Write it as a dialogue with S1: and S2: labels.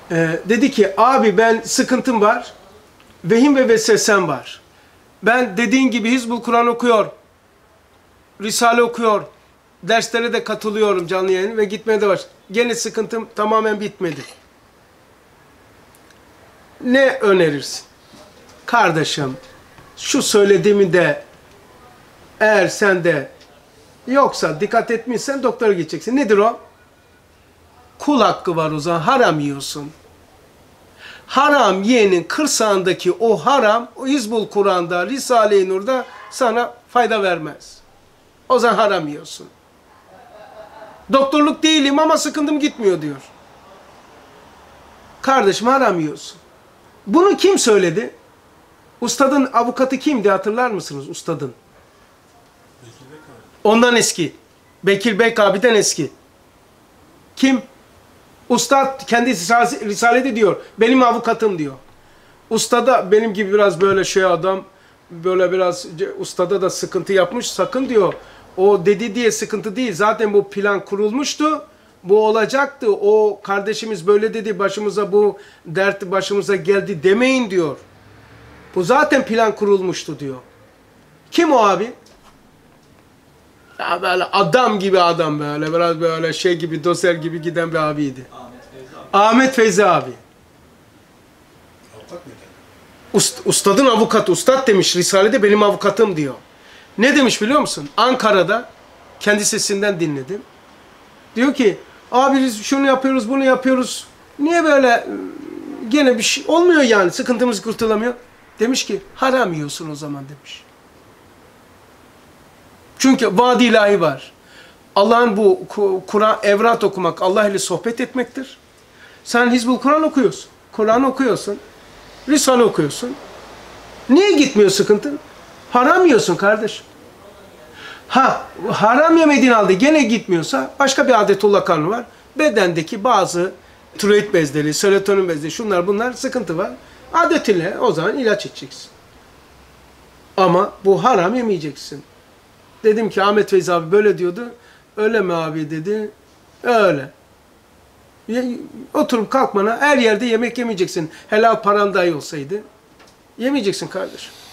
S1: Dedi ki abi ben sıkıntım var. Vehim ve vesvesem var. Ben dediğin gibi Hizbul Kur'an okuyor. Risale okuyor. Derslere de katılıyorum canlı yayın ve gitmeye de var. Gene sıkıntım tamamen bitmedi. Ne önerirsin? Kardeşim şu söylediğimi de eğer sen de yoksa dikkat etmişsen doktora gideceksin. Nedir o? Kul hakkı var o zaman. Haram yiyorsun. Haram yiyenin kırsağındaki o haram, o Hizbul Kur'an'da, Risale-i Nur'da sana fayda vermez. O zaman haram yiyorsun. Doktorluk değilim ama sıkıntım gitmiyor diyor. Kardeşim haram yiyorsun. Bunu kim söyledi? Ustadın avukatı kimdi hatırlar mısınız ustadın? Ondan eski. Bekir Bek abiden eski. Kim? Ustad kendisi Risale'de diyor. Benim avukatım diyor. Ustada benim gibi biraz böyle şey adam, böyle biraz ustada da sıkıntı yapmış. Sakın diyor. O dedi diye sıkıntı değil. Zaten bu plan kurulmuştu. Bu olacaktı. O kardeşimiz böyle dedi. Başımıza bu dert başımıza geldi demeyin diyor. Bu zaten plan kurulmuştu diyor. Kim o abi? Ya böyle adam gibi adam böyle. Biraz böyle şey gibi doser gibi giden bir abiydi. Ahmet Feyzi abi. Ustadın avukatı. Ustad demiş Risale'de benim avukatım diyor. Ne demiş biliyor musun? Ankara'da kendi sesinden dinledim. Diyor ki abi biz şunu yapıyoruz bunu yapıyoruz. Niye böyle gene bir şey olmuyor yani sıkıntımız kurtulamıyor. Demiş ki haram yiyorsun o zaman demiş. Çünkü vaad-i ilahi var. Allah'ın bu Kur'an evrat okumak Allah ile sohbet etmektir. Sen Hizbul Kur'an okuyorsun. Kur'an okuyorsun. Risale okuyorsun. Niye gitmiyor sıkıntın? Haram yiyorsun kardeş. Haram yemediğin halde gene gitmiyorsa başka bir adetullah kanunu var. Bedendeki bazı tiroid bezleri, serotonin bezleri, şunlar bunlar sıkıntı var. Adetinle o zaman ilaç içeceksin. Ama bu haram yemeyeceksin. Dedim ki Ahmet Feyzi abi böyle diyordu. Öyle mi abi dedi. Öyle. Oturup kalkmana her yerde yemek yemeyeceksin. Helal paran dahi olsaydı. Yemeyeceksin kardeşim.